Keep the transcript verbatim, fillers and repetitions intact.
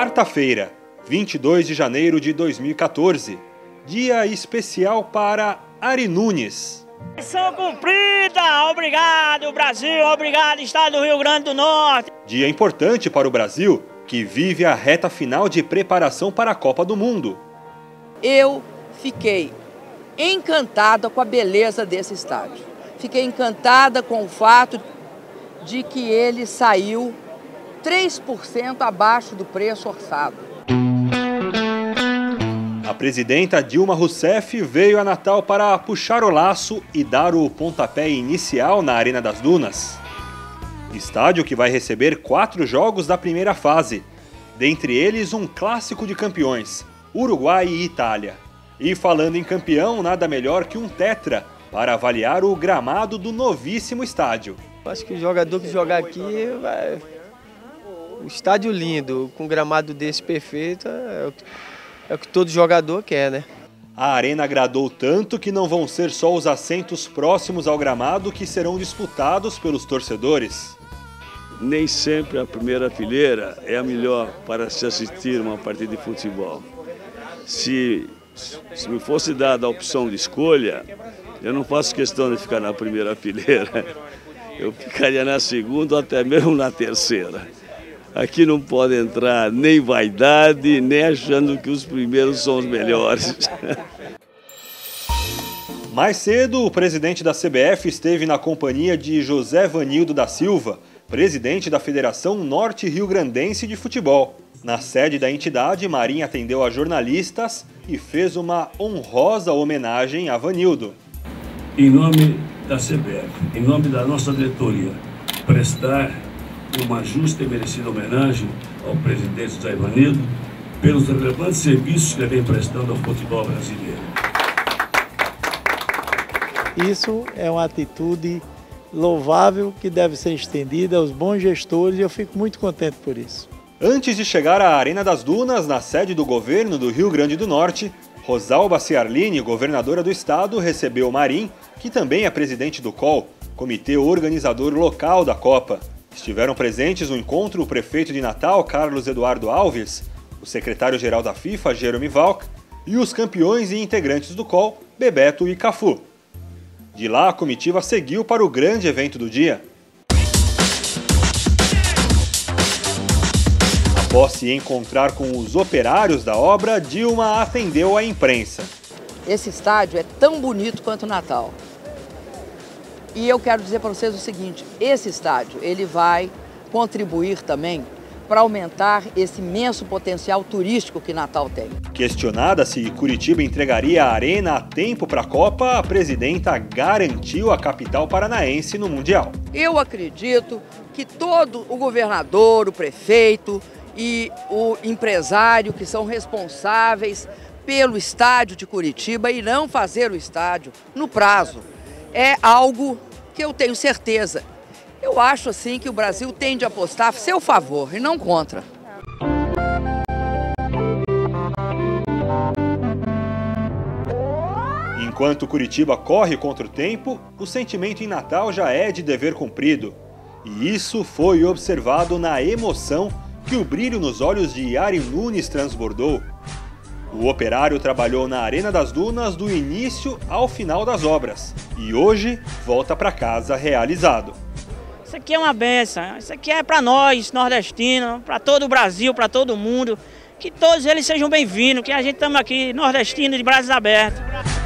Quarta-feira, vinte e dois de janeiro de dois mil e quatorze, dia especial para Ari Nunes. Missão cumprida! Obrigado, Brasil! Obrigado, Estado do Rio Grande do Norte! Dia importante para o Brasil, que vive a reta final de preparação para a Copa do Mundo. Eu fiquei encantada com a beleza desse estádio. Fiquei encantada com o fato de que ele saiu três por cento abaixo do preço orçado. A presidenta Dilma Rousseff veio a Natal para puxar o laço e dar o pontapé inicial na Arena das Dunas. Estádio que vai receber quatro jogos da primeira fase, dentre eles um clássico de campeões, Uruguai e Itália. E falando em campeão, nada melhor que um tetra para avaliar o gramado do novíssimo estádio. Acho que o jogador que jogar aqui, vai... o estádio lindo, com gramado desse perfeito, é o, é o que todo jogador quer, né? A arena agradou tanto que não vão ser só os assentos próximos ao gramado que serão disputados pelos torcedores. Nem sempre a primeira fileira é a melhor para se assistir uma partida de futebol. Se, se me fosse dada a opção de escolha, eu não faço questão de ficar na primeira fileira. Eu ficaria na segunda ou até mesmo na terceira. Aqui não pode entrar nem vaidade, nem achando que os primeiros são os melhores. Mais cedo, o presidente da C B F esteve na companhia de José Vanildo da Silva, presidente da Federação Norte-Riograndense de Futebol. Na sede da entidade, Marinho atendeu a jornalistas e fez uma honrosa homenagem a Vanildo. Em nome da C B F, em nome da nossa diretoria, prestar uma justa e merecida homenagem ao presidente José Vanildo pelos relevantes serviços que ele vem prestando ao futebol brasileiro. Isso é uma atitude louvável que deve ser estendida aos bons gestores e eu fico muito contente por isso. Antes de chegar à Arena das Dunas, na sede do governo do Rio Grande do Norte, Rosalba Ciarline, governadora do estado, recebeu Marinho, que também é presidente do C O L, Comitê Organizador Local da Copa. Estiveram presentes no encontro o prefeito de Natal, Carlos Eduardo Alves, o secretário-geral da FIFA, Jerome Valk, e os campeões e integrantes do C O L, Bebeto e Cafu. De lá, a comitiva seguiu para o grande evento do dia. Após se encontrar com os operários da obra, Dilma atendeu a imprensa. Esse estádio é tão bonito quanto o Natal. E eu quero dizer para vocês o seguinte, esse estádio ele vai contribuir também para aumentar esse imenso potencial turístico que Natal tem. Questionada se Curitiba entregaria a arena a tempo para a Copa, a presidenta garantiu a capital paranaense no Mundial. Eu acredito que todo o governador, o prefeito e o empresário que são responsáveis pelo estádio de Curitiba irão fazer o estádio no prazo. É algo que eu tenho certeza. Eu acho assim que o Brasil tem de apostar a seu favor e não contra. Enquanto Curitiba corre contra o tempo, o sentimento em Natal já é de dever cumprido. E isso foi observado na emoção que o brilho nos olhos de Ari Nunes transbordou. O operário trabalhou na Arena das Dunas do início ao final das obras e hoje volta para casa realizado. Isso aqui é uma benção, isso aqui é para nós, nordestinos, para todo o Brasil, para todo mundo. Que todos eles sejam bem-vindos, que a gente estamos aqui, nordestino, de braços abertos.